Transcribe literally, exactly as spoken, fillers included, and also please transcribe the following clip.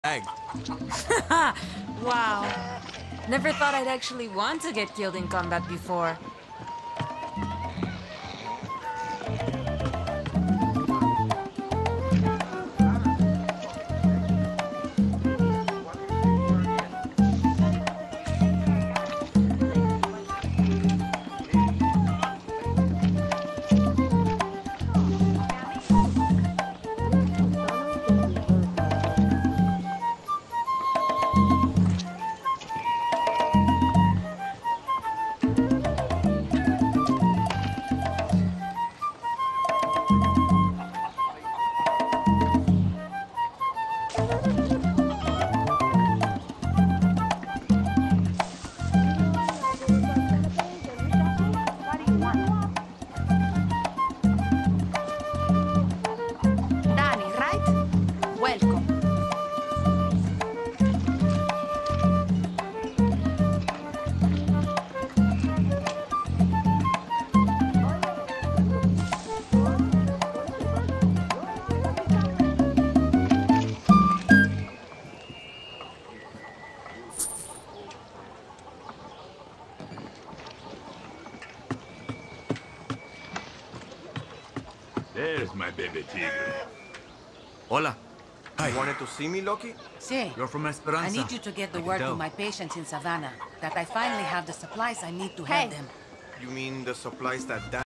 Egg. Wow. Never thought I'd actually want to get killed in combat before. There's my baby tigre. Hola. Hi. You wanted to see me, Loki? Sí. You're from Esperanza. I need you to get the I can word tell. to my patients in Savannah that I finally have the supplies I need to Hey. help them. You mean the supplies that Dad